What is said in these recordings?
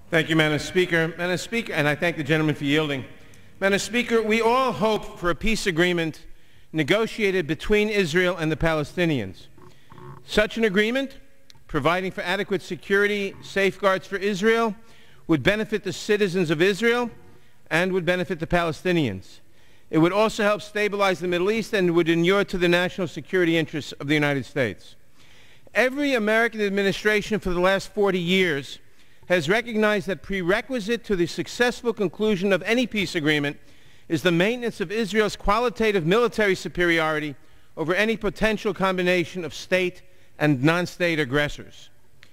Thank you, Madam Speaker. Madam Speaker, and I thank the gentleman for yielding. Madam Speaker, we all hope for a peace agreement negotiated between Israel and the Palestinians. Such an agreement, providing for adequate security safeguards for Israel, would benefit the citizens of Israel and would benefit the Palestinians. It would also help stabilize the Middle East and would inure to the national security interests of the United States. Every American administration for the last 40 years has recognized that prerequisite to the successful conclusion of any peace agreement is the maintenance of Israel's qualitative military superiority over any potential combination of state and non-state aggressors.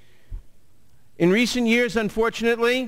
In recent years, unfortunately,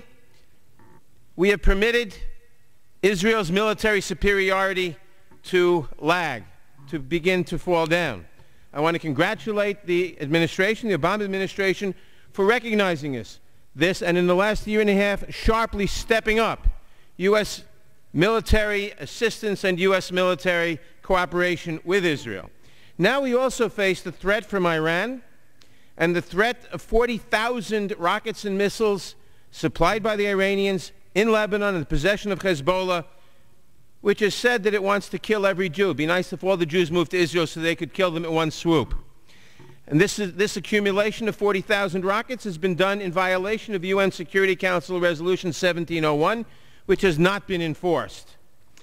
we have permitted Israel's military superiority to lag, to begin to fall down. I want to congratulate the administration, the Obama administration, for recognizing this, and in the last year and a half, sharply stepping up U.S. military assistance and U.S. military cooperation with Israel. Now we also face the threat from Iran and the threat of 40,000 rockets and missiles supplied by the Iranians in Lebanon in the possession of Hezbollah, which has said that it wants to kill every Jew. It would be nice if all the Jews moved to Israel so they could kill them at one swoop. And this accumulation of 40,000 rockets has been done in violation of UN Security Council Resolution 1701, which has not been enforced.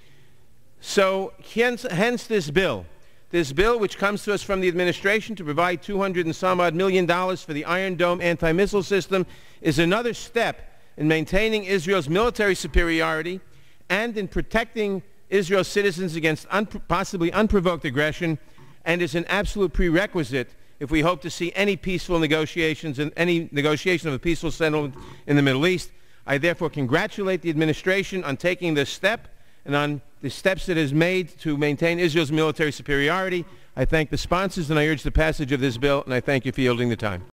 So hence this bill. This bill, which comes to us from the administration to provide $200 and some odd million for the Iron Dome anti-missile system, is another step in maintaining Israel's military superiority and in protecting Israel's citizens against possibly unprovoked aggression, and is an absolute prerequisite if we hope to see any peaceful negotiations and any negotiation of a peaceful settlement in the Middle East. I therefore congratulate the administration on taking this step and on the steps it has made to maintain Israel's military superiority. I thank the sponsors and I urge the passage of this bill, and I thank you for yielding the time.